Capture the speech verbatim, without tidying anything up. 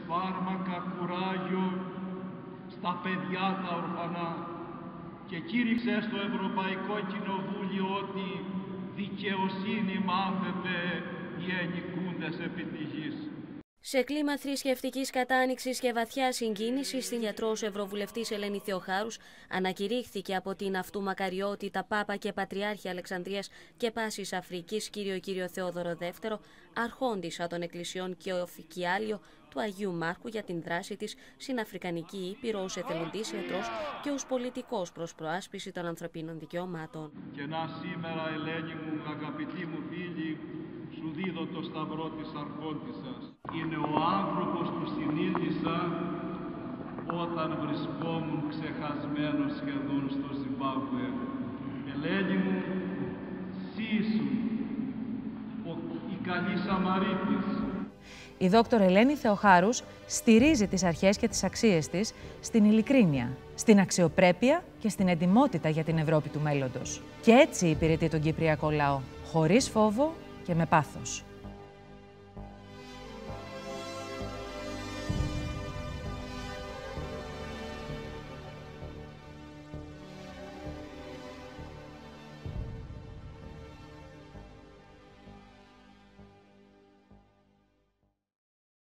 φάρμακα, κουράγιο στα παιδιά τα ορφανά και κήρυξε στο Ευρωπαϊκό Κοινοβούλιο ότι δικαιοσύνη μάθεται οι ενοικούντες επί τη γης. Σε κλίμα θρησκευτικής κατάνοιξης και βαθιά συγκίνησης, στην γιατρός Ευρωβουλευτής Ελένη Θεοχάρους ανακηρύχθηκε από την αυτού μακαριότητα Πάπα και Πατριάρχη Αλεξανδρίας και Πάσης Αφρικής κύριο κύριο Θεόδωρο Δεύτερο, αρχόντισσα των Εκκλησιών και οφικιάλιο του Αγίου Μάρκου για την δράση της στην Αφρικανική Ήπειρο ως εθελοντής ιατρός και ως πολιτικός προς προάσπιση των ανθρωπίνων δικαιωμάτων. Και να σήμερα, Ελένη μου, αγαπητοί μου φίλοι, σου δίδω το σταυρό της αρχόντισσας. Είναι ο άνθρωπος που συνείδησα όταν βρισκόμουν ξεχασμένος σχεδόν στο Ζιμπάμπουε. Ελένη μου, εσύ ήσουν η καλή Σαμαρίτης. Η δόκτωρ Ελένη Θεοχάρους στηρίζει τις αρχές και τις αξίες της στην ειλικρίνεια, στην αξιοπρέπεια και στην εντιμότητα για την Ευρώπη του μέλλοντος. Και έτσι υπηρετεί τον κυπριακό λαό, χωρίς φόβο και με πάθος.